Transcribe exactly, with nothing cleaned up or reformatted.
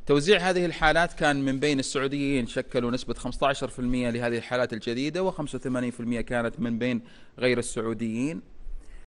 توزيع هذه الحالات كان من بين السعوديين شكلوا نسبة خمسة عشر بالمئة لهذه الحالات الجديدة، وخمسة وثمانين بالمئة كانت من بين غير السعوديين.